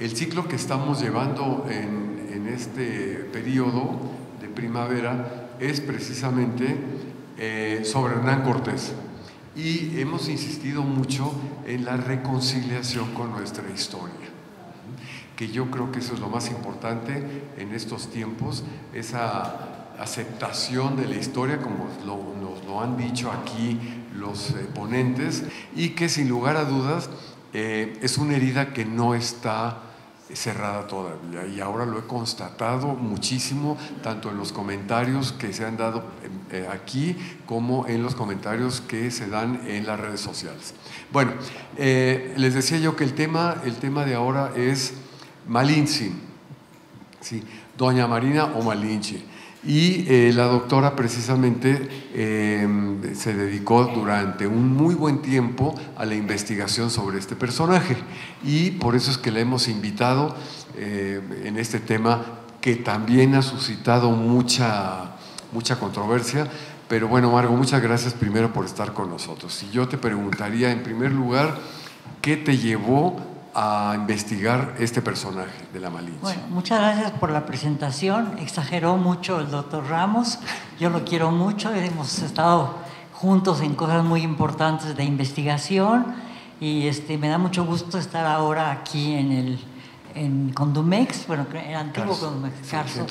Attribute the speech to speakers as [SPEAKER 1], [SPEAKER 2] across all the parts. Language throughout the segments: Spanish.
[SPEAKER 1] El ciclo que estamos llevando en este periodo de primavera es precisamente sobre Hernán Cortés. Y hemos insistido mucho en la reconciliación con nuestra historia, que yo creo que eso es lo más importante en estos tiempos, esa aceptación de la historia, como nos lo han dicho aquí los ponentes, y que sin lugar a dudas es una herida que no está cerrada todavía, y ahora lo he constatado muchísimo, tanto en los comentarios que se han dado aquí como en los comentarios que se dan en las redes sociales. Bueno, les decía yo que el tema de ahora es Malinche, ¿sí? Doña Marina o Malinche. Y la doctora precisamente se dedicó durante un muy buen tiempo a la investigación sobre este personaje, y por eso es que la hemos invitado en este tema que también ha suscitado mucha controversia. Pero bueno, Margo, muchas gracias primero por estar con nosotros. Y yo te preguntaría en primer lugar, ¿qué te llevó a investigar este personaje de la Malinche?
[SPEAKER 2] Bueno, muchas gracias por la presentación. Exageró mucho el doctor Ramos, yo lo quiero mucho, hemos estado juntos en cosas muy importantes de investigación, y me da mucho gusto estar ahora aquí en Condumex, bueno, era antiguo Condumex, Carso.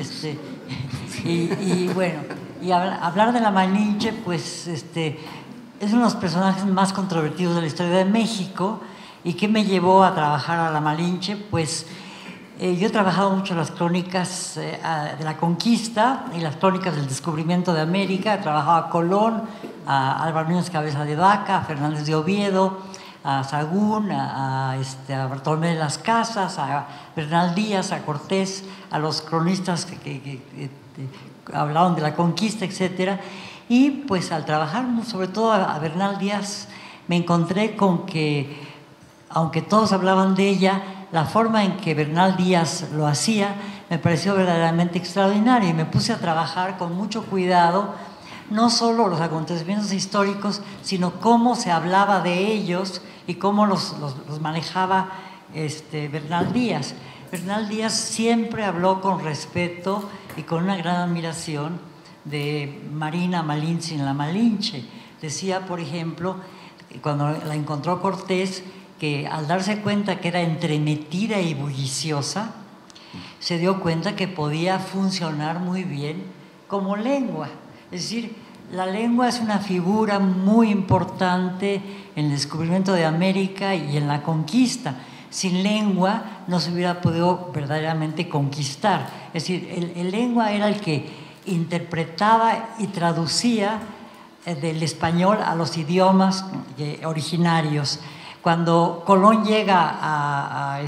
[SPEAKER 2] Y bueno, y hablar de la Malinche, pues es uno de los personajes más controvertidos de la historia de México. ¿Y qué me llevó a trabajar a la Malinche? Pues yo he trabajado mucho en las crónicas de la conquista y las crónicas del descubrimiento de América. He trabajado a Colón, a Álvaro Núñez Cabeza de Vaca, a Fernández de Oviedo, a Sahagún, a Bartolomé de las Casas, a Bernal Díaz, a Cortés, a los cronistas que hablaron de la conquista, etc. Y pues al trabajar sobre todo a Bernal Díaz me encontré con que, aunque todos hablaban de ella, la forma en que Bernal Díaz lo hacía me pareció verdaderamente extraordinaria, y me puse a trabajar con mucho cuidado, no solo los acontecimientos históricos, sino cómo se hablaba de ellos y cómo los manejaba Bernal Díaz. Bernal Díaz siempre habló con respeto y con una gran admiración de Marina Malinche en la Malinche. Decía, por ejemplo, cuando la encontró Cortés, que al darse cuenta que era entremetida y bulliciosa, se dio cuenta que podía funcionar muy bien como lengua. Es decir, la lengua es una figura muy importante en el descubrimiento de América y en la conquista. Sin lengua no se hubiera podido verdaderamente conquistar. Es decir, el lengua era el que interpretaba y traducía del español a los idiomas originarios. Cuando Colón llega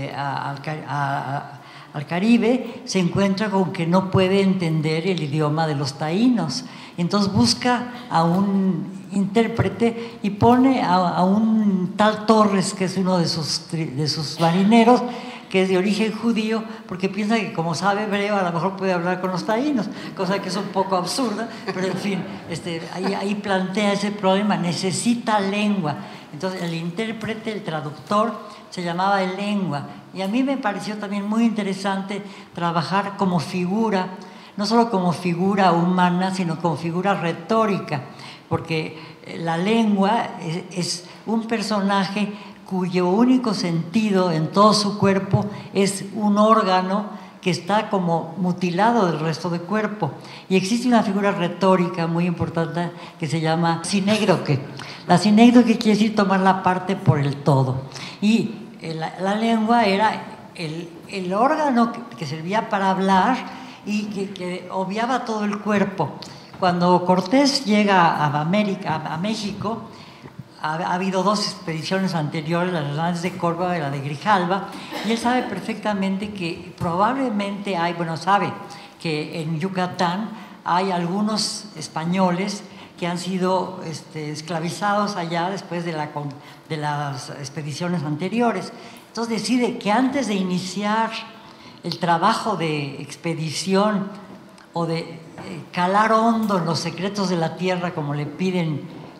[SPEAKER 2] al Caribe, se encuentra con que no puede entender el idioma de los taínos. Entonces busca a un intérprete y pone a un tal Torres, que es uno de sus marineros, que es de origen judío, porque piensa que como sabe hebreo a lo mejor puede hablar con los taínos, cosa que es un poco absurda, pero en fin, ahí plantea ese problema, necesita lengua. Entonces el intérprete, el traductor, se llamaba el lengua. Y a mí me pareció también muy interesante trabajar como figura, no solo como figura humana, sino como figura retórica, porque la lengua es un personaje cuyo único sentido en todo su cuerpo es un órgano que está como mutilado del resto del cuerpo. Y existe una figura retórica muy importante que se llama sinécdoque. La sinécdoque quiere decir tomar la parte por el todo. Y la lengua era el órgano que servía para hablar y que obviaba todo el cuerpo. Cuando Cortés llega a México, ha habido dos expediciones anteriores, la de Hernández de Córdoba y la de Grijalva, y él sabe perfectamente que probablemente sabe que en Yucatán hay algunos españoles que han sido esclavizados allá después de las expediciones anteriores. Entonces decide que antes de iniciar el trabajo de expedición o de calar hondo en los secretos de la tierra, como le piden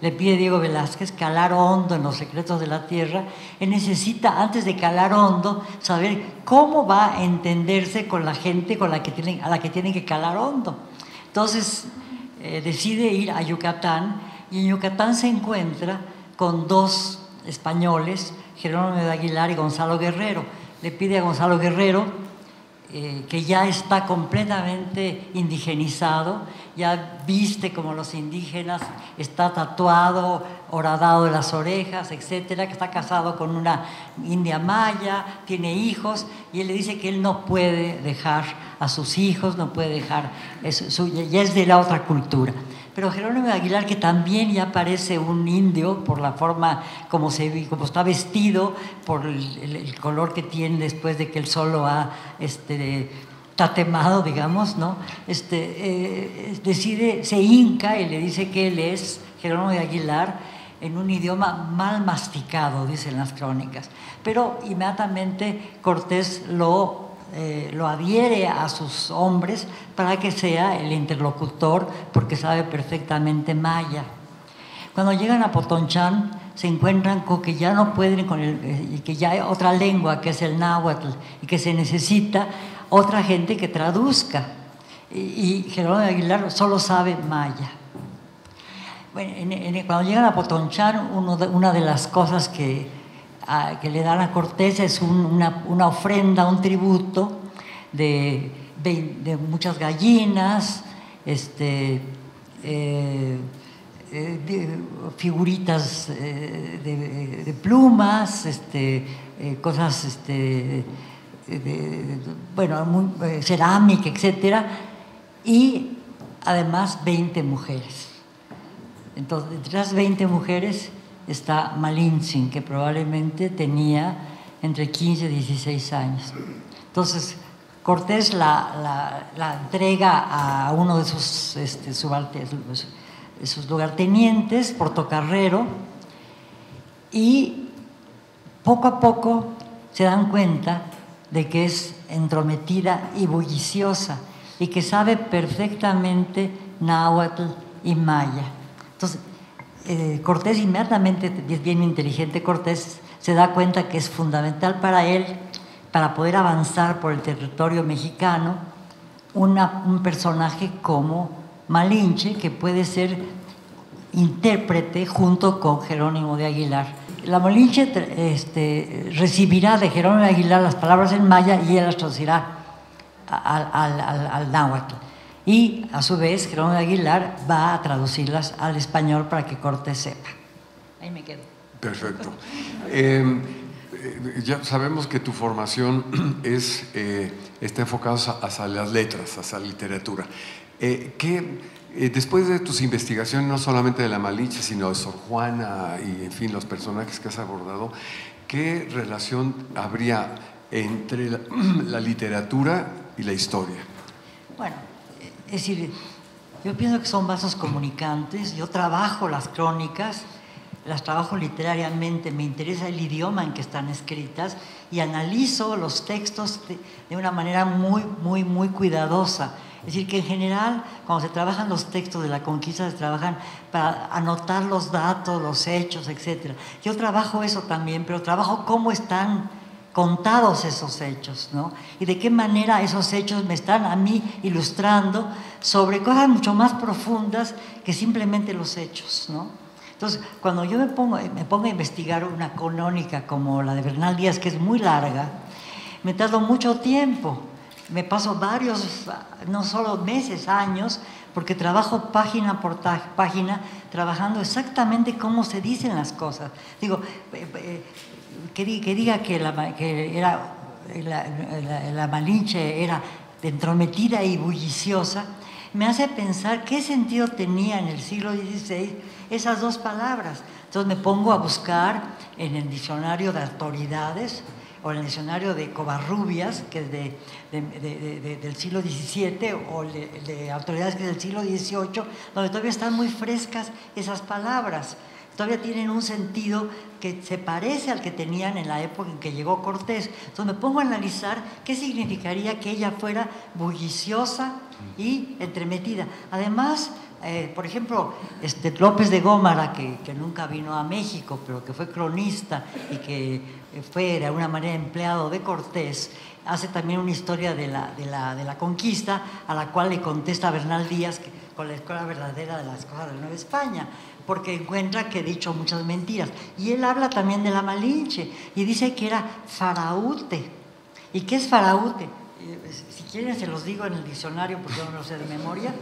[SPEAKER 2] le pide Diego Velázquez calar hondo en los secretos de la tierra. Él necesita, antes de calar hondo, saber cómo va a entenderse con la gente a la que tienen que calar hondo. Entonces decide ir a Yucatán, y en Yucatán se encuentra con dos españoles, Jerónimo de Aguilar y Gonzalo Guerrero. Le pide a Gonzalo Guerrero, que ya está completamente indigenizado, ya viste como los indígenas, está tatuado, horadado de las orejas, etcétera, que está casado con una india maya, tiene hijos, y él le dice que él no puede dejar a sus hijos, no puede dejar, ya es de la otra cultura. Pero Jerónimo de Aguilar, que también ya parece un indio por la forma como está vestido, por el color que tiene después de que el sol lo ha tatemado, digamos, ¿no? Decide, se hinca y le dice que él es Jerónimo de Aguilar en un idioma mal masticado, dicen las crónicas. Pero inmediatamente Cortés lo adhiere a sus hombres para que sea el interlocutor, porque sabe perfectamente maya. Cuando llegan a Potonchán se encuentran con que ya no pueden que ya hay otra lengua, que es el náhuatl, y que se necesita otra gente que traduzca, y Jerónimo de Aguilar solo sabe maya. Bueno, cuando llegan a Potonchán, una de las cosas que le dan a Cortés es una ofrenda, un tributo de muchas gallinas, figuritas de plumas, cosas, cerámica, etcétera, y además 20 mujeres. Entonces, entre las 20 mujeres está Malintzin, que probablemente tenía entre 15 y 16 años. Entonces, Cortés la entrega a uno de sus lugartenientes, Portocarrero, y poco a poco se dan cuenta de que es entrometida y bulliciosa, y que sabe perfectamente náhuatl y maya. Entonces, Cortés inmediatamente, es bien inteligente Cortés, se da cuenta que es fundamental para él, para poder avanzar por el territorio mexicano, un personaje como Malinche, que puede ser intérprete junto con Jerónimo de Aguilar. La Malinche recibirá de Jerónimo de Aguilar las palabras en maya y él las traducirá al náhuatl. Y a su vez Jerónimo de Aguilar va a traducirlas al español para que Cortés sepa. Ahí me quedo.
[SPEAKER 1] Perfecto. Ya sabemos que tu formación está enfocada hacia las letras, hacia la literatura. Después de tus investigaciones, no solamente de la Malinche, sino de Sor Juana y, en fin, los personajes que has abordado, ¿qué relación habría entre la literatura y la historia?
[SPEAKER 2] Bueno, es decir, yo pienso que son vasos comunicantes. Yo trabajo las crónicas, las trabajo literariamente, me interesa el idioma en que están escritas y analizo los textos de una manera muy, muy, muy cuidadosa. Es decir, que en general, cuando se trabajan los textos de la conquista, se trabajan para anotar los datos, los hechos, etc. Yo trabajo eso también, pero trabajo cómo están contados esos hechos, ¿no? Y de qué manera esos hechos me están a mí ilustrando sobre cosas mucho más profundas que simplemente los hechos, ¿no? Entonces, cuando yo me pongo a investigar una crónica como la de Bernal Díaz, que es muy larga, me tardo mucho tiempo. Me paso varios, no solo meses, años, porque trabajo página por página, trabajando exactamente cómo se dicen las cosas. Digo, que diga que la Malinche era entrometida y bulliciosa, me hace pensar qué sentido tenía en el siglo XVI esas dos palabras. Entonces me pongo a buscar en el diccionario de autoridades o en el diccionario de Covarrubias, que es del siglo XVII, o de autoridades que es del siglo XVIII, donde todavía están muy frescas esas palabras. Todavía tienen un sentido que se parece al que tenían en la época en que llegó Cortés. Entonces me pongo a analizar qué significaría que ella fuera bulliciosa y entremetida. Además, por ejemplo, López de Gómara, que nunca vino a México, pero que fue cronista y que fue de alguna manera empleado de Cortés, hace también una historia de la conquista, a la cual le contesta Bernal Díaz con la escuela verdadera de las cosas de la Nueva España, porque encuentra que he dicho muchas mentiras. Y él habla también de la Malinche y dice que era faraute. ¿Y qué es faraute? Si quieren se los digo en el diccionario porque yo no lo sé de memoria.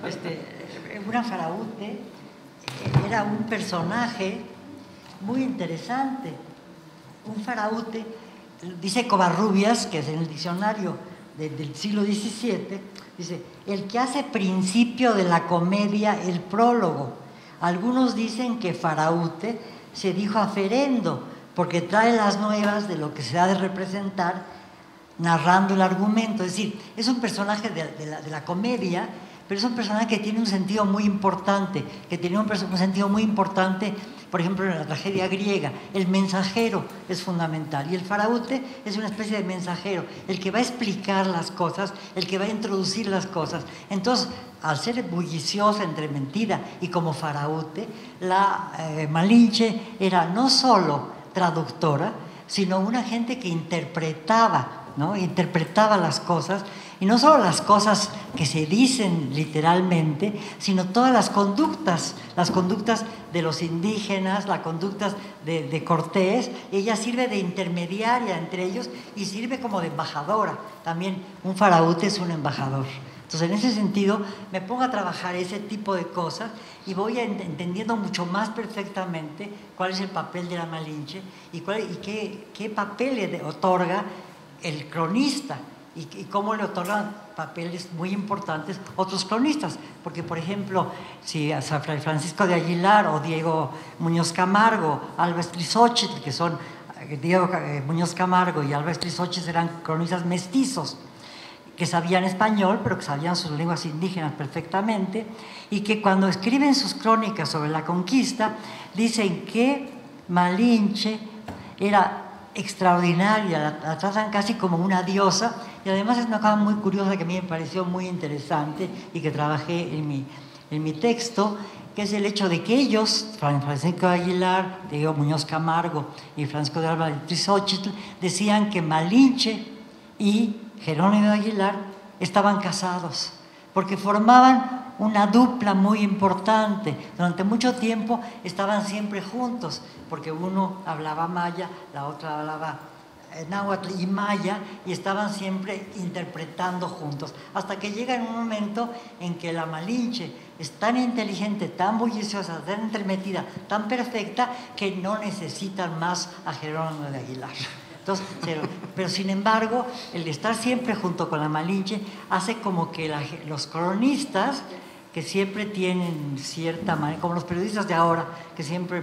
[SPEAKER 2] Una faraute era un personaje muy interesante. Un faraute, dice Covarrubias, que es en el diccionario del siglo XVII, dice, el que hace principio de la comedia el prólogo. Algunos dicen que faraute se dijo aferendo, porque trae las nuevas de lo que se ha de representar, narrando el argumento. Es decir, es un personaje de la comedia, pero es un personaje que tiene un sentido muy importante, que tiene un sentido muy importante, por ejemplo, en la tragedia griega. El mensajero es fundamental, y el faraute es una especie de mensajero, el que va a explicar las cosas, el que va a introducir las cosas. Entonces, al ser bulliciosa, entrementida y como faraute, la Malinche era no solo traductora, sino una gente que interpretaba, ¿no? Interpretaba las cosas, y no solo las cosas que se dicen literalmente, sino todas las conductas de los indígenas, las conductas de Cortés. Ella sirve de intermediaria entre ellos y sirve como de embajadora. También un faraute es un embajador. Entonces, en ese sentido, me pongo a trabajar ese tipo de cosas y voy entendiendo mucho más perfectamente cuál es el papel de la Malinche y qué papel le otorga el cronista y cómo le otorgan papeles muy importantes otros cronistas. Porque, por ejemplo, si a Fray Francisco de Aguilar o Diego Muñoz Camargo, Alba Estrizóchitl, que son Diego Muñoz Camargo y Alba Estrizóchitl, eran cronistas mestizos, que sabían español, pero que sabían sus lenguas indígenas perfectamente, y que cuando escriben sus crónicas sobre la conquista, dicen que Malinche era extraordinaria, la tratan casi como una diosa, y además es una cosa muy curiosa que a mí me pareció muy interesante y que trabajé en mi texto, que es el hecho de que ellos, Francisco de Aguilar, Diego Muñoz Camargo y Francisco de Alba Estrizóchitl, decían que Malinche y Jerónimo de Aguilar estaban casados, porque formaban una dupla muy importante. Durante mucho tiempo estaban siempre juntos, porque uno hablaba maya, la otra hablaba náhuatl y maya, y estaban siempre interpretando juntos, hasta que llega en un momento en que la Malinche es tan inteligente, tan bulliciosa, tan entremetida, tan perfecta, que no necesitan más a Jerónimo de Aguilar. Entonces, pero sin embargo, el estar siempre junto con la Malinche hace como que los cronistas, que siempre tienen cierta manera, como los periodistas de ahora, que siempre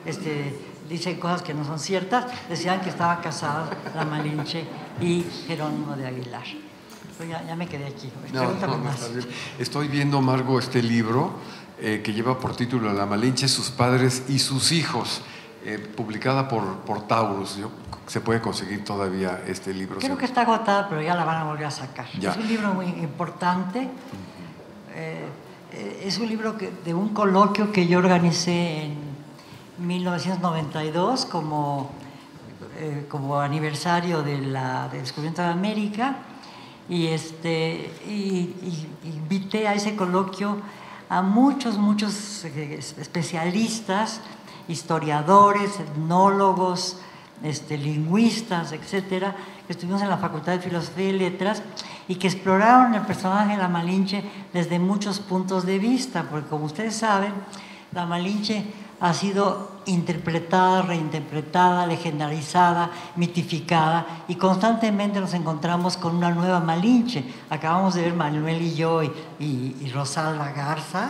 [SPEAKER 2] dicen cosas que no son ciertas, decían que estaban casados la Malinche y Jerónimo de Aguilar. Pero ya me quedé aquí. Pregúntame más.
[SPEAKER 1] Está bien. Estoy viendo, Margo, este libro que lleva por título La Malinche, sus padres y sus hijos, publicada por Taurus. ¿Se puede conseguir todavía este libro?
[SPEAKER 2] Creo que está agotada, pero ya la van a volver a sacar.
[SPEAKER 1] Ya.
[SPEAKER 2] Es un libro muy importante. Es un libro de un coloquio que yo organicé en 1992 como aniversario del descubrimiento de América, y invité a ese coloquio a muchos especialistas, historiadores, etnólogos, lingüistas, etcétera, que estuvimos en la Facultad de Filosofía y Letras y que exploraron el personaje de la Malinche desde muchos puntos de vista, porque como ustedes saben, la Malinche ha sido interpretada, reinterpretada, legendarizada, mitificada, y constantemente nos encontramos con una nueva Malinche. Acabamos de ver Manuel y yo y Rosalba Garza,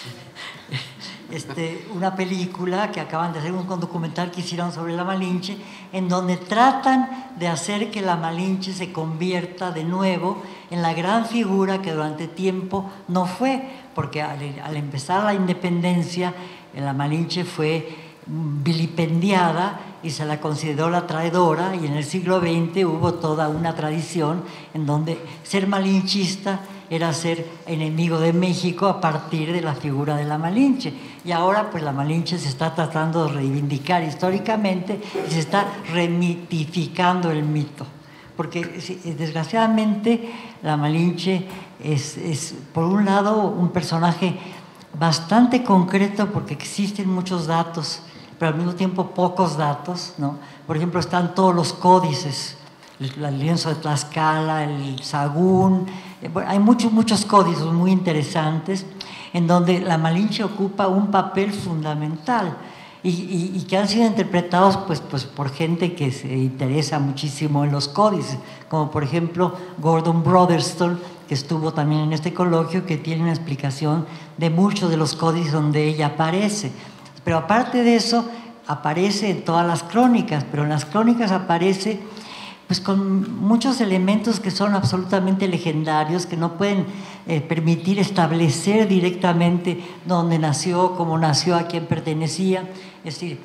[SPEAKER 2] una película que acaban de hacer, un documental que hicieron sobre la Malinche, en donde tratan de hacer que la Malinche se convierta de nuevo en la gran figura que durante tiempo no fue, porque al empezar la independencia, la Malinche fue vilipendiada y se la consideró la traidora, y en el siglo XX hubo toda una tradición en donde ser malinchista era ser enemigo de México a partir de la figura de la Malinche. Y ahora pues la Malinche se está tratando de reivindicar históricamente y se está remitificando el mito. Porque desgraciadamente la Malinche es por un lado un personaje bastante concreto, porque existen muchos datos, pero al mismo tiempo pocos datos, ¿no? Por ejemplo, están todos los códices, el lienzo de Tlaxcala, el Sagún, bueno, hay muchos códices muy interesantes en donde la Malinche ocupa un papel fundamental y que han sido interpretados pues por gente que se interesa muchísimo en los códices, como por ejemplo Gordon Brotherstone, que estuvo también en este coloquio, que tiene una explicación de muchos de los códices donde ella aparece. Pero aparte de eso, aparece en todas las crónicas, pero en las crónicas aparece pues con muchos elementos que son absolutamente legendarios, que no pueden permitir establecer directamente dónde nació, cómo nació, a quién pertenecía. Es decir,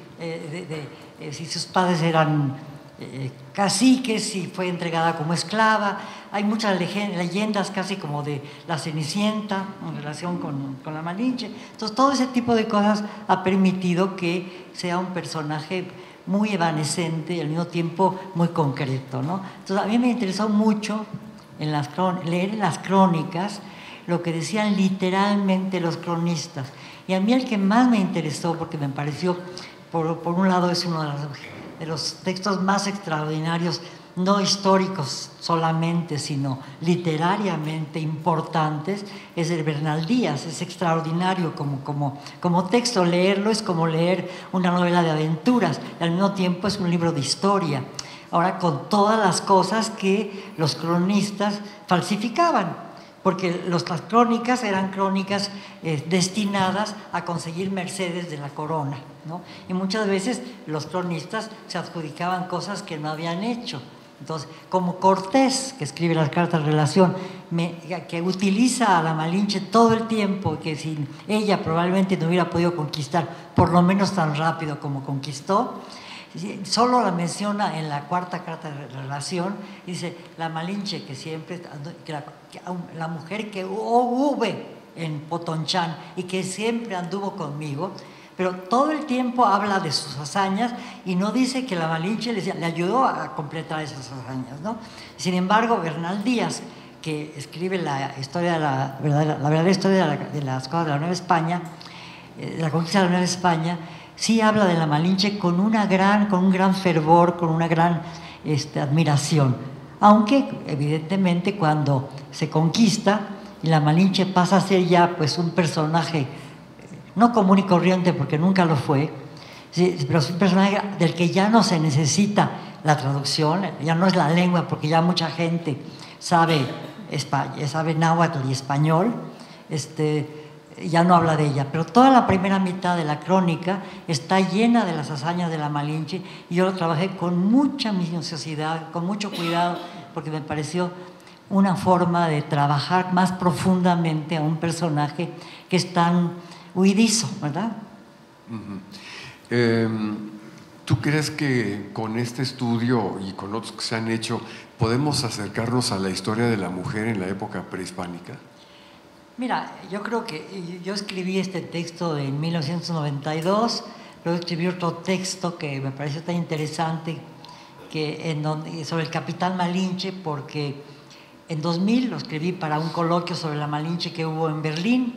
[SPEAKER 2] si sus padres eran caciques, si fue entregada como esclava. Hay muchas leyendas casi como de la Cenicienta en relación con la Malinche. Entonces todo ese tipo de cosas ha permitido que sea un personaje muy evanescente y al mismo tiempo muy concreto, ¿no? Entonces a mí me interesó mucho leer en las crónicas lo que decían literalmente los cronistas. Y a mí el que más me interesó, porque me pareció, por un lado es uno de los textos más extraordinarios, no históricos solamente, sino literariamente importantes, es de Bernal Díaz. Es extraordinario como texto. Leerlo es como leer una novela de aventuras, y al mismo tiempo es un libro de historia. Ahora, con todas las cosas que los cronistas falsificaban, porque las crónicas eran crónicas destinadas a conseguir mercedes de la corona, ¿no? Y muchas veces los cronistas se adjudicaban cosas que no habían hecho. Entonces, como Cortés, que escribe las cartas de relación, que utiliza a la Malinche todo el tiempo, que sin ella probablemente no hubiera podido conquistar, por lo menos tan rápido como conquistó, solo la menciona en la cuarta carta de relación. Dice, la Malinche que siempre, la mujer que hube en Potonchán y que siempre anduvo conmigo, pero todo el tiempo habla de sus hazañas y no dice que la Malinche le ayudó a completar esas hazañas, ¿no? Sin embargo, Bernal Díaz, que escribe la historia de la verdadera historia de las cosas de la Nueva España, la conquista de la Nueva España, sí habla de la Malinche con un gran fervor, con una gran admiración. Aunque, evidentemente, cuando se conquista y la Malinche pasa a ser ya pues un personaje no común y corriente, porque nunca lo fue, sí, pero es un personaje del que ya no se necesita la traducción, ya no es la lengua, porque ya mucha gente sabe náhuatl y español, ya no habla de ella. Pero toda la primera mitad de la crónica está llena de las hazañas de la Malinche, y yo lo trabajé con mucha minuciosidad, con mucho cuidado, porque me pareció una forma de trabajar más profundamente a un personaje que es tan huidizo, ¿verdad?
[SPEAKER 1] ¿Tú crees que con este estudio y con otros que se han hecho podemos acercarnos a la historia de la mujer en la época prehispánica?
[SPEAKER 2] Mira, yo creo que yo escribí este texto en 1992, luego escribí otro texto que me pareció tan interesante sobre el capitán Malinche, porque en 2000 lo escribí para un coloquio sobre la Malinche que hubo en Berlín.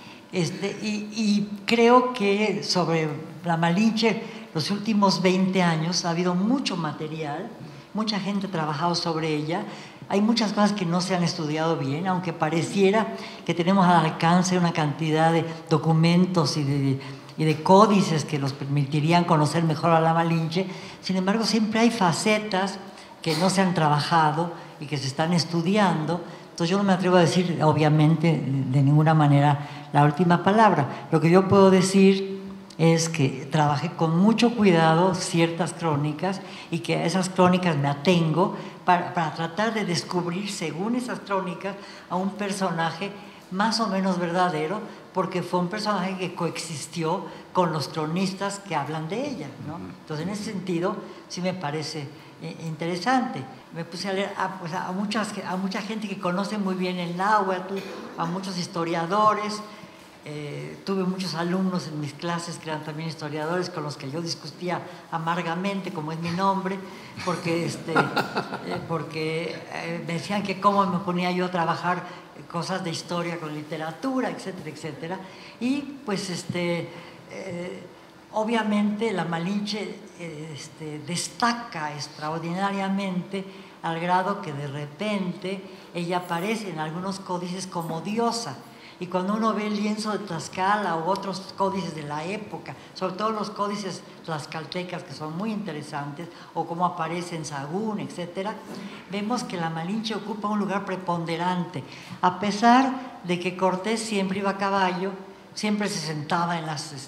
[SPEAKER 2] Y creo que sobre la Malinche los últimos 20 años ha habido mucho material, mucha gente ha trabajado sobre ella. Hay muchas cosas que no se han estudiado bien, aunque pareciera que tenemos al alcance una cantidad de documentos y de códices que nos permitirían conocer mejor a la Malinche. Sin embargo, siempre hay facetas que no se han trabajado y que se están estudiando. Entonces yo no me atrevo a decir, obviamente, de ninguna manera la última palabra. Lo que yo puedo decir es que trabajé con mucho cuidado ciertas crónicas y que a esas crónicas me atengo para tratar de descubrir, según esas crónicas, a un personaje más o menos verdadero, porque fue un personaje que coexistió con los cronistas que hablan de ella, ¿no? Entonces, en ese sentido, sí me parece interesante. Me puse a leer pues a mucha gente que conoce muy bien el náhuatl, a muchos historiadores. Tuve muchos alumnos en mis clases que eran también historiadores, con los que yo discutía amargamente, como es mi nombre, porque me decían que cómo me ponía yo a trabajar cosas de historia con literatura, etcétera, etcétera. Y pues obviamente la Malinche destaca extraordinariamente, al grado que de repente ella aparece en algunos códices como diosa. Y cuando uno ve el lienzo de Tlaxcala u otros códices de la época, sobre todo los códices tlaxcaltecas, que son muy interesantes, o cómo aparece en Sahagún, etcétera, vemos que la Malinche ocupa un lugar preponderante, a pesar de que Cortés siempre iba a caballo, siempre se sentaba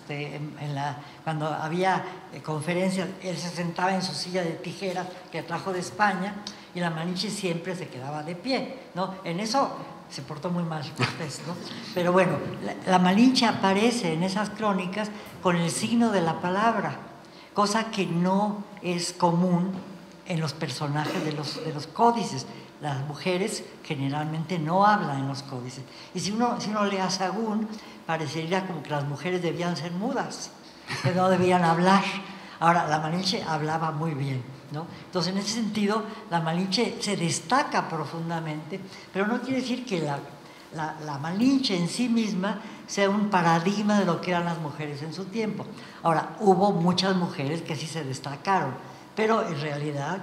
[SPEAKER 2] cuando había conferencias, él se sentaba en su silla de tijeras que trajo de España, y la Malinche siempre se quedaba de pie, ¿no? En eso se portó muy mal Cortés, ¿no? Pero bueno, la Malinche aparece en esas crónicas con el signo de la palabra, cosa que no es común en los personajes de los códices. Las mujeres generalmente no hablan en los códices. Y si uno lee a Sahagún, parecería como que las mujeres debían ser mudas, que no debían hablar. Ahora, la Malinche hablaba muy bien, ¿no? Entonces, en ese sentido, la Malinche se destaca profundamente, pero no quiere decir que la Malinche en sí misma sea un paradigma de lo que eran las mujeres en su tiempo. Ahora, hubo muchas mujeres que sí se destacaron, pero en realidad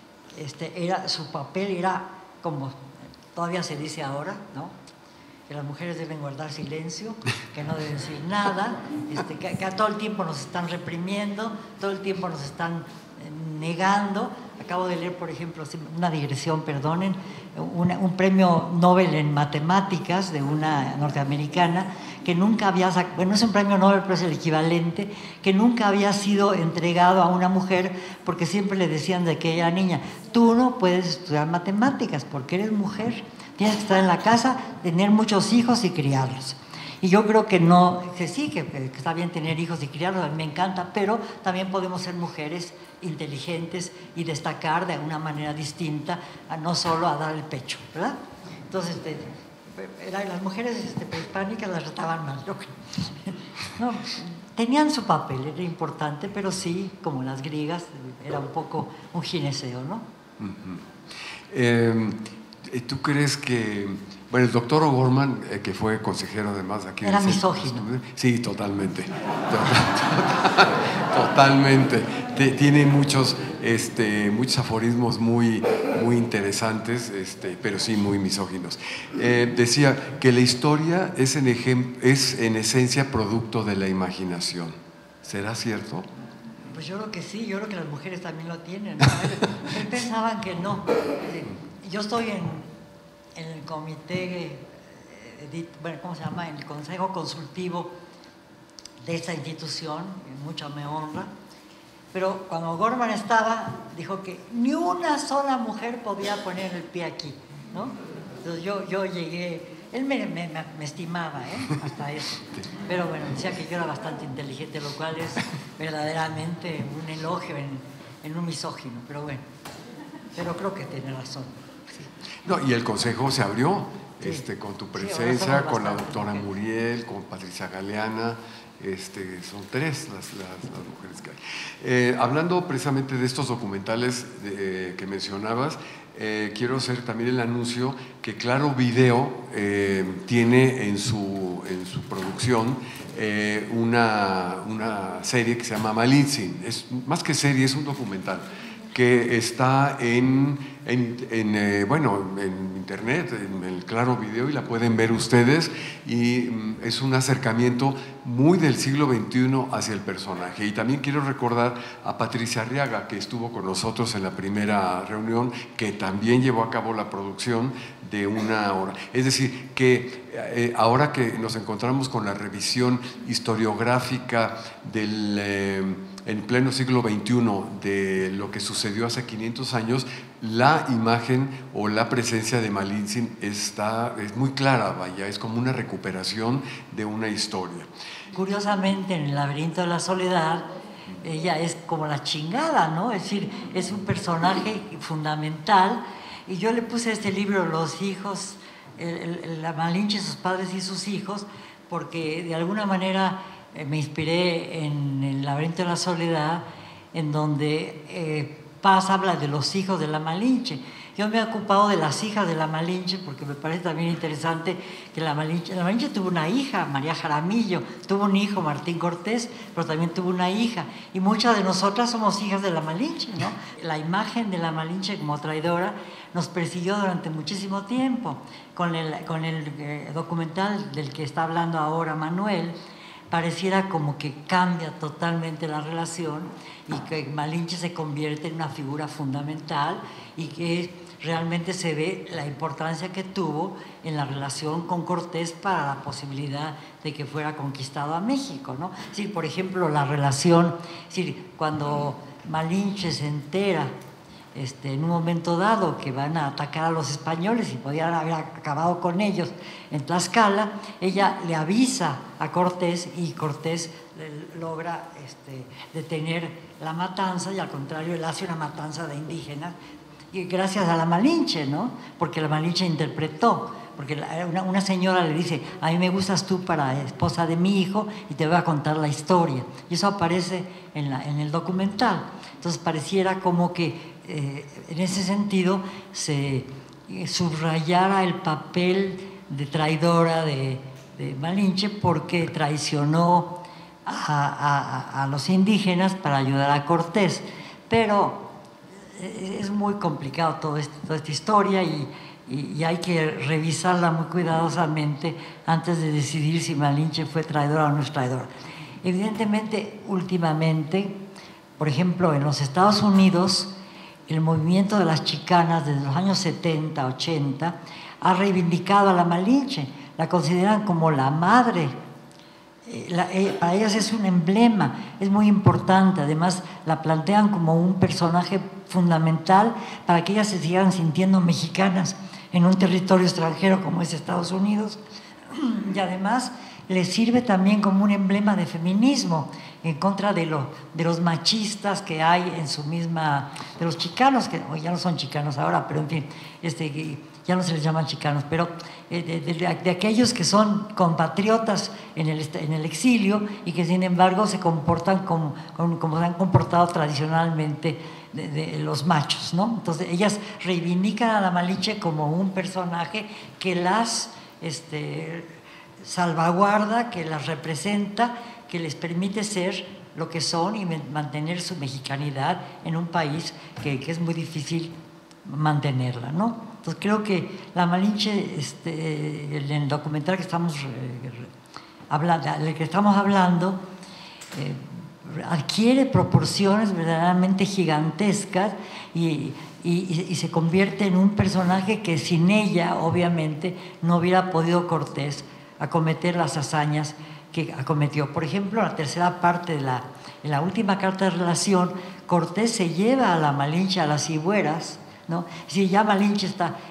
[SPEAKER 2] su papel era, como todavía se dice ahora, ¿no?, que las mujeres deben guardar silencio, que no deben decir nada, que todo el tiempo nos están reprimiendo, todo el tiempo nos están negando. Acabo de leer, por ejemplo, una digresión, perdonen, un premio Nobel en matemáticas de una norteamericana que nunca había sacado, bueno, es un premio Nobel, pero es el equivalente, que nunca había sido entregado a una mujer, porque siempre le decían de que ella era niña: tú no puedes estudiar matemáticas porque eres mujer, tienes que estar en la casa, tener muchos hijos y criarlos. Y yo creo que no, que sí, que está bien tener hijos y criarlos, a mí me encanta, pero también podemos ser mujeres inteligentes y destacar de una manera distinta, no solo a dar el pecho, ¿verdad? Entonces, las mujeres prehispánicas las trataban mal, yo creo. No, tenían su papel, era importante, pero sí, como las griegas, era un poco un gineceo, ¿no?
[SPEAKER 1] ¿Tú crees que, bueno, el doctor O'Gorman, que fue consejero además aquí...
[SPEAKER 2] Era misógino.
[SPEAKER 1] Sí, totalmente. Totalmente. Tiene muchos aforismos muy interesantes, pero sí muy misóginos. Decía que la historia es en esencia producto de la imaginación. ¿Será cierto?
[SPEAKER 2] Pues yo creo que sí, yo creo que las mujeres también lo tienen, ¿no? Él pensaban que no. Yo estoy en el comité, bueno, ¿cómo se llama?, en el consejo consultivo de esta institución, mucho me honra, pero cuando Gorman estaba, dijo que ni una sola mujer podía poner el pie aquí, ¿no? Entonces yo llegué, él me estimaba, hasta eso, pero bueno, decía que yo era bastante inteligente, lo cual es verdaderamente un elogio en un misógino, pero bueno, pero creo que tiene razón. Sí.
[SPEAKER 1] No, y el consejo se abrió, sí, con tu presencia,
[SPEAKER 2] sí,
[SPEAKER 1] con la doctora Muriel, con Patricia Galeana, son tres las mujeres que hay. Hablando precisamente de estos documentales que mencionabas, quiero hacer también el anuncio que Claro Video tiene en su producción una serie que se llama Malintzin. Es más que serie, es un documental que está en internet, en el Claro Video, y la pueden ver ustedes, y es un acercamiento muy del siglo XXI hacia el personaje. Y también quiero recordar a Patricia Arriaga, que estuvo con nosotros en la primera reunión, que también llevó a cabo la producción de una hora. Es decir, que ahora que nos encontramos con la revisión historiográfica en pleno siglo XXI de lo que sucedió hace 500 años, la imagen o la presencia de Malinche es muy clara, vaya, es como una recuperación de una historia.
[SPEAKER 2] Curiosamente, en El laberinto de la soledad, ella es como la chingada, ¿no? Es decir, es un personaje fundamental. Y yo le puse a este libro Los hijos, la Malinche, sus padres y sus hijos, porque de alguna manera me inspiré en El laberinto de la soledad, en donde Paz habla de los hijos de la Malinche. Yo me he ocupado de las hijas de la Malinche porque me parece también interesante que la Malinche tuvo una hija, María Jaramillo, tuvo un hijo, Martín Cortés, pero también tuvo una hija. Y muchas de nosotras somos hijas de la Malinche, ¿no? La imagen de la Malinche como traidora nos persiguió durante muchísimo tiempo. Con el documental del que está hablando ahora Manuel, pareciera como que cambia totalmente la relación y que Malinche se convierte en una figura fundamental y que realmente se ve la importancia que tuvo en la relación con Cortés para la posibilidad de que fuera conquistado a México, ¿no? Es decir, por ejemplo, la relación, es decir, cuando Malinche se entera en un momento dado que van a atacar a los españoles y podían haber acabado con ellos en Tlaxcala, ella le avisa a Cortés y Cortés logra detener la matanza y al contrario él hace una matanza de indígenas y gracias a la Malinche, ¿no? Porque la Malinche interpretó, porque una señora le dice, a mí me gustas tú para esposa de mi hijo y te voy a contar la historia, y eso aparece en el documental. Entonces pareciera como que en ese sentido se subrayara el papel de traidora de Malinche porque traicionó a los indígenas para ayudar a Cortés, pero es muy complicado toda esta historia y hay que revisarla muy cuidadosamente antes de decidir si Malinche fue traidora o no es traidora. Evidentemente, últimamente, por ejemplo, en los Estados Unidos, el movimiento de las chicanas desde los años 70, 80 ha reivindicado a la Malinche, la consideran como la madre. Para ellas es un emblema, es muy importante, además la plantean como un personaje fundamental para que ellas se sigan sintiendo mexicanas en un territorio extranjero como es Estados Unidos, y además les sirve también como un emblema de feminismo en contra de los machistas que hay en su misma, de los chicanos, que ya no son chicanos ahora, pero en fin, ya no se les llaman chicanos, pero de aquellos que son compatriotas en el exilio y que sin embargo se comportan como se han comportado tradicionalmente de los machos, ¿no? Entonces ellas reivindican a la Malinche como un personaje que las salvaguarda, que las representa, que les permite ser lo que son y mantener su mexicanidad en un país que es muy difícil mantenerla, ¿no? Entonces creo que la Malinche, en el documental que estamos hablando, adquiere proporciones verdaderamente gigantescas y se convierte en un personaje que sin ella, obviamente, no hubiera podido Cortés acometer las hazañas que acometió. Por ejemplo, la tercera parte en la última carta de relación, Cortés se lleva a la Malinche a las Cibueras, ¿no? Si ya Malinche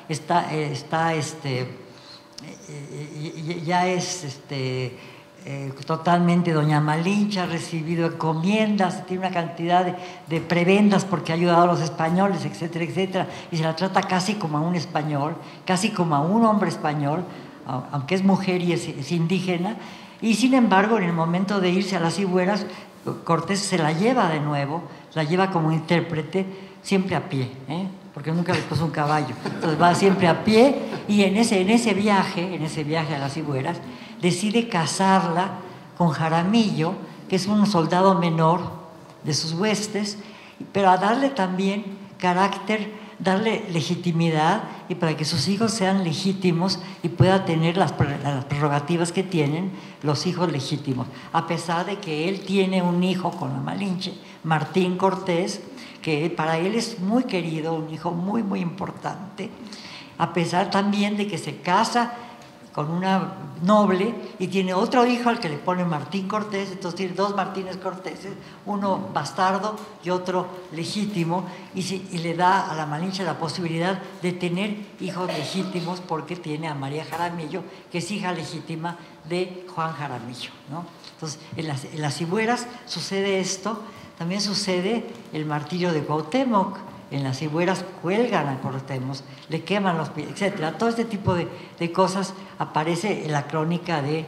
[SPEAKER 2] ya es totalmente doña Malinche, ha recibido encomiendas, tiene una cantidad de prebendas porque ha ayudado a los españoles, etcétera, etcétera, y se la trata casi como a un español, casi como a un hombre español, aunque es mujer y es indígena, y sin embargo en el momento de irse a las Cibueras, Cortés se la lleva de nuevo, la lleva como intérprete, siempre a pie, porque nunca le puso un caballo, entonces va siempre a pie, y en ese viaje a las Cibueras, decide casarla con Jaramillo, que es un soldado menor de sus huestes, pero a darle también carácter, darle legitimidad y para que sus hijos sean legítimos y pueda tener las prerrogativas que tienen los hijos legítimos, a pesar de que él tiene un hijo con la Malinche, Martín Cortés, que para él es muy querido, un hijo muy, muy importante, a pesar también de que se casa con una noble y tiene otro hijo al que le pone Martín Cortés, entonces tiene dos Martínez Cortéses, uno bastardo y otro legítimo, y le da a la Malinche la posibilidad de tener hijos legítimos porque tiene a María Jaramillo, que es hija legítima de Juan Jaramillo, ¿no? Entonces, en las Cibueras sucede esto, también sucede el martirio de Cuauhtémoc. En las Cibueras cuelgan a Cuauhtémoc, le queman los pies, etc. Todo este tipo de cosas aparece en la crónica de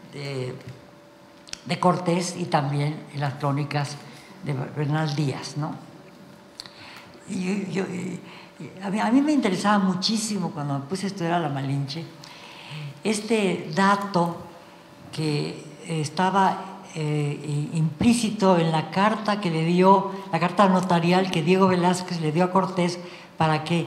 [SPEAKER 2] Cortés y también en las crónicas de Bernal Díaz, ¿no? A mí me interesaba muchísimo cuando me puse a estudiar a la Malinche este dato que estaba implícito en la carta que le dio, la carta notarial que Diego Velázquez le dio a Cortés para que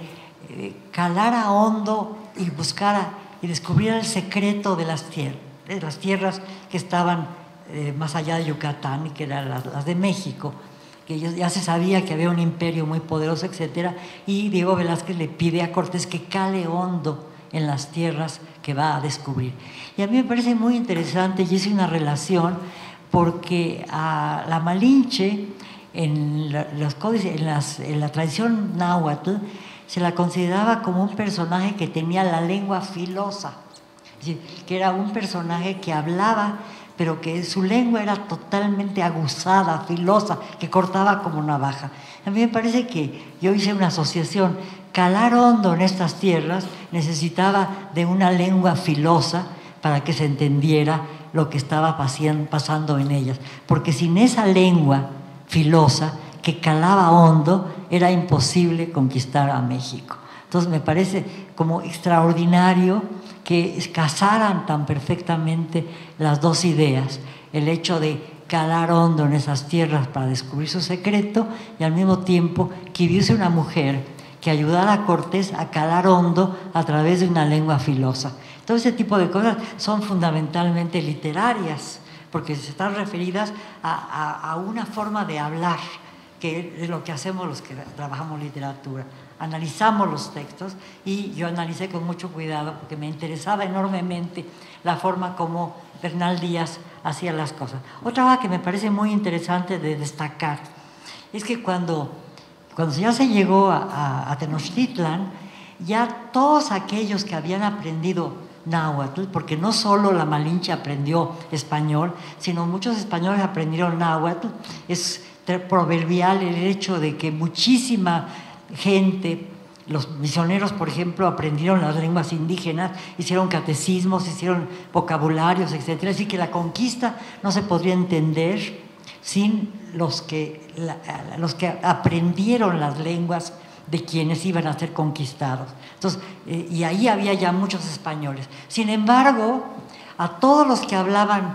[SPEAKER 2] calara hondo y buscara y descubriera el secreto de las tierras que estaban más allá de Yucatán y que eran las de México, que ya se sabía que había un imperio muy poderoso, etcétera, y Diego Velázquez le pide a Cortés que cale hondo en las tierras que va a descubrir. Y a mí me parece muy interesante, y hice una relación porque a la Malinche en los códices, en la tradición náhuatl se la consideraba como un personaje que tenía la lengua filosa, es decir, que era un personaje que hablaba, pero que su lengua era totalmente aguzada, filosa, que cortaba como navaja. A mí me parece que yo hice una asociación. Calar hondo en estas tierras necesitaba de una lengua filosa para que se entendiera lo que estaba pasando en ellas, porque sin esa lengua filosa que calaba hondo era imposible conquistar a México. Entonces me parece como extraordinario que casaran tan perfectamente las dos ideas, el hecho de calar hondo en esas tierras para descubrir su secreto y al mismo tiempo que hubiese una mujer que ayudara a Cortés a calar hondo a través de una lengua filosa. Todo ese tipo de cosas son fundamentalmente literarias, porque están referidas a una forma de hablar, que es lo que hacemos los que trabajamos literatura. Analizamos los textos y yo analicé con mucho cuidado porque me interesaba enormemente la forma como Bernal Díaz hacía las cosas. Otra cosa que me parece muy interesante de destacar es que cuando ya se llegó a Tenochtitlan, ya todos aquellos que habían aprendido náhuatl, porque no solo la Malinche aprendió español, sino muchos españoles aprendieron náhuatl. Es proverbial el hecho de que muchísima gente, los misioneros, por ejemplo, aprendieron las lenguas indígenas, hicieron catecismos, hicieron vocabularios, etc. Así que la conquista no se podría entender sin los que aprendieron las lenguas de quienes iban a ser conquistados. Entonces, y ahí había ya muchos españoles. Sin embargo, a todos los que hablaban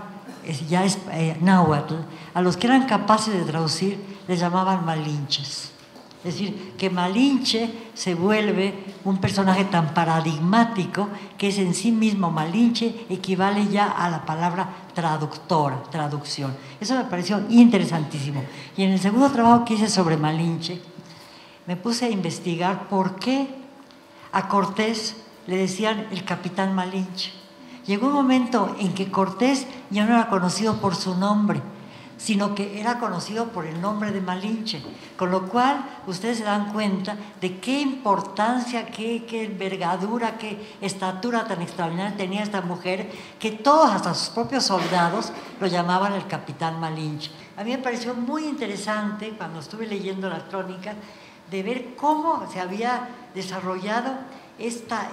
[SPEAKER 2] náhuatl, a los que eran capaces de traducir, les llamaban malinches. Es decir, que Malinche se vuelve un personaje tan paradigmático que es en sí mismo Malinche, equivale ya a la palabra traductora, traducción. Eso me pareció interesantísimo. Y en el segundo trabajo que hice sobre Malinche, me puse a investigar por qué a Cortés le decían el capitán Malinche. Llegó un momento en que Cortés ya no era conocido por su nombre, sino que era conocido por el nombre de Malinche, con lo cual ustedes se dan cuenta de qué importancia, qué envergadura, qué estatura tan extraordinaria tenía esta mujer, que todos, hasta sus propios soldados, lo llamaban el capitán Malinche. A mí me pareció muy interesante, cuando estuve leyendo las crónicas, de ver cómo se había desarrollado esta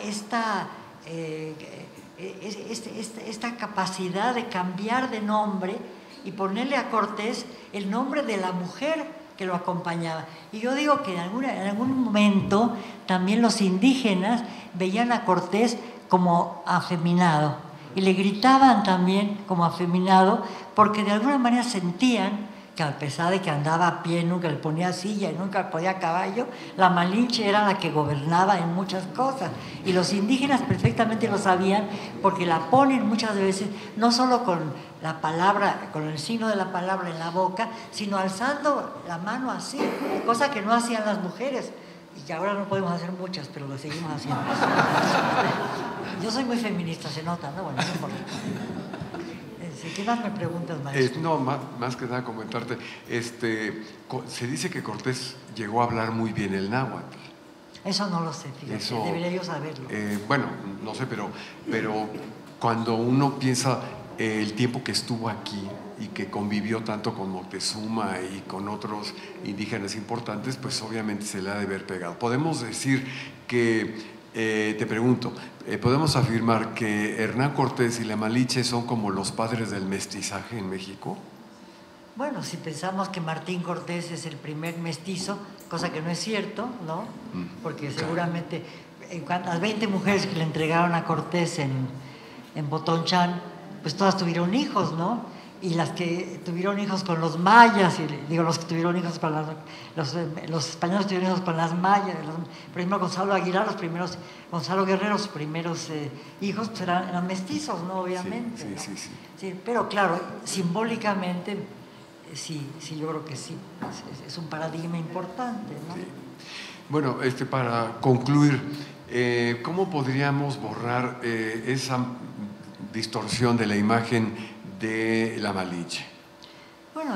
[SPEAKER 2] capacidad de cambiar de nombre y ponerle a Cortés el nombre de la mujer que lo acompañaba. Y yo digo que en algún momento también los indígenas veían a Cortés como afeminado y le gritaban también como afeminado porque de alguna manera sentían que a pesar de que andaba a pie, nunca le ponía silla y nunca podía a caballo, la Malinche era la que gobernaba en muchas cosas. Y los indígenas perfectamente lo sabían porque la ponen muchas veces, no solo con la palabra, con el signo de la palabra en la boca, sino alzando la mano así, cosa que no hacían las mujeres. Y que ahora no podemos hacer muchas, pero lo seguimos haciendo. Yo soy muy feminista, se nota, ¿no? Bueno, no importa. ¿Qué más me preguntas, maestro?
[SPEAKER 1] No, más que nada comentarte, se dice que Cortés llegó a hablar muy bien el náhuatl.
[SPEAKER 2] Eso no lo sé, fíjate, debería yo saberlo.
[SPEAKER 1] Bueno, no sé, pero cuando uno piensa el tiempo que estuvo aquí y que convivió tanto con Moctezuma y con otros indígenas importantes, pues obviamente se le ha de haber pegado. Podemos decir que, te pregunto, ¿podemos afirmar que Hernán Cortés y la Malinche son como los padres del mestizaje en México?
[SPEAKER 2] Bueno, si pensamos que Martín Cortés es el primer mestizo, cosa que no es cierto, ¿no? Porque seguramente las 20 mujeres que le entregaron a Cortés en Potonchán, pues todas tuvieron hijos, ¿no? Y las que tuvieron hijos con los mayas, los que tuvieron hijos con los españoles tuvieron hijos con las mayas, por ejemplo Gonzalo Aguilar, Gonzalo Guerrero, sus primeros hijos pues eran mestizos, ¿no? Obviamente. Sí, pero claro, simbólicamente, sí, yo creo que sí, es un paradigma importante, ¿no? Sí.
[SPEAKER 1] Bueno, para concluir, ¿cómo podríamos borrar esa distorsión de la imagen de la Malinche?
[SPEAKER 2] Bueno,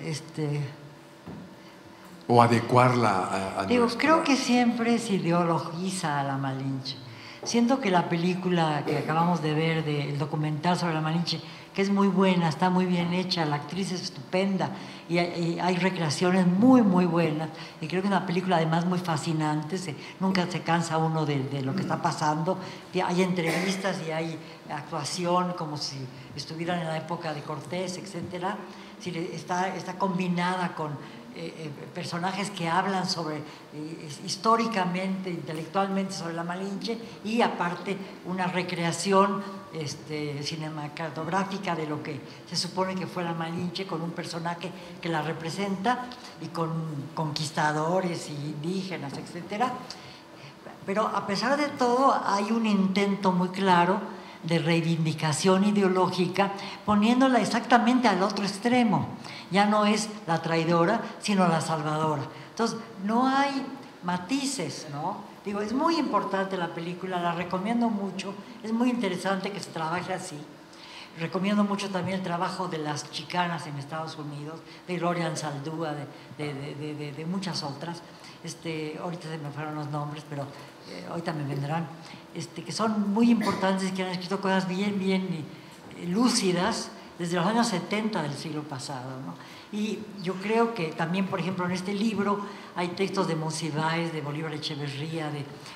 [SPEAKER 1] o adecuarla a
[SPEAKER 2] digo, creo que siempre se ideologiza a la Malinche. Siento que la película que acabamos de ver, el documental sobre la Malinche, que es muy buena, está muy bien hecha, la actriz es estupenda y hay recreaciones muy, muy buenas. Y creo que es una película además muy fascinante, nunca se cansa uno de lo que está pasando. Hay entrevistas y hay actuación como si estuvieran en la época de Cortés, etc. Está combinada con personajes que hablan sobre históricamente, intelectualmente sobre la Malinche y aparte una recreación cinematográfica de lo que se supone que fue la Malinche, con un personaje que la representa y con conquistadores y indígenas, etc. Pero a pesar de todo hay un intento muy claro de reivindicación ideológica, poniéndola exactamente al otro extremo. Ya no es la traidora, sino la salvadora. Entonces, no hay matices, ¿no? Digo, es muy importante la película, la recomiendo mucho, es muy interesante que se trabaje así. Recomiendo mucho también el trabajo de las chicanas en Estados Unidos, de Gloria Anzaldúa, de muchas otras. Ahorita se me fueron los nombres, pero ahorita me vendrán, que son muy importantes, que han escrito cosas bien lúcidas desde los años 70 del siglo pasado, ¿no? Y yo creo que también, por ejemplo, en este libro hay textos de Monsiváis, de Bolívar Echeverría,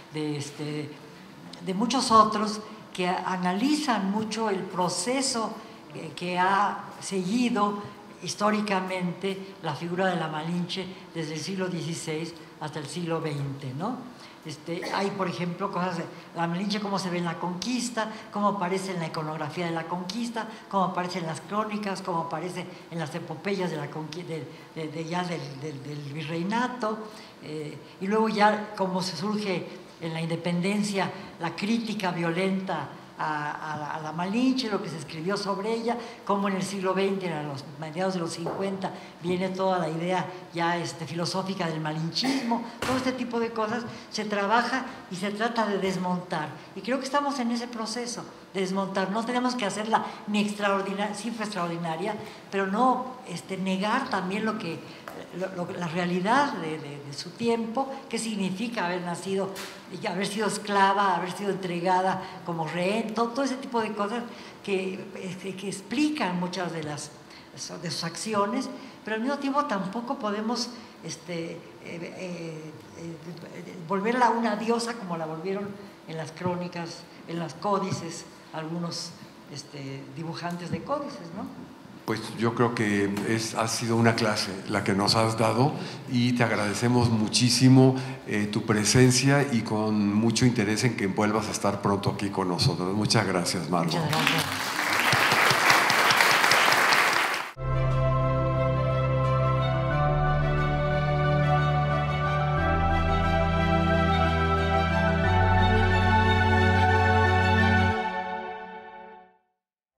[SPEAKER 2] de muchos otros que analizan mucho el proceso que ha seguido históricamente la figura de la Malinche desde el siglo XVI hasta el siglo XX, ¿no? Hay, por ejemplo, cosas de la Malinche, cómo se ve en la conquista, cómo aparece en la iconografía de la conquista, cómo aparece en las crónicas, cómo aparece en las epopeyas de la del virreinato, y luego ya cómo se surge en la independencia la crítica violenta a la Malinche, lo que se escribió sobre ella, cómo en el siglo XX, a los mediados de los 50, viene toda la idea ya filosófica del malinchismo. Todo este tipo de cosas se trabaja y se trata de desmontar. Y creo que estamos en ese proceso de desmontar. No tenemos que hacerla ni extraordinaria, sí fue extraordinaria, pero no negar también la realidad de su tiempo, qué significa haber nacido, haber sido esclava, haber sido entregada como rehén, todo ese tipo de cosas que explican muchas de sus acciones, pero al mismo tiempo tampoco podemos volverla una diosa como la volvieron en las crónicas, en los códices, algunos dibujantes de códices, ¿no?
[SPEAKER 1] Pues yo creo que ha sido una clase la que nos has dado y te agradecemos muchísimo tu presencia y con mucho interés en que vuelvas a estar pronto aquí con nosotros. Muchas gracias, Marlon.
[SPEAKER 2] Muchas gracias.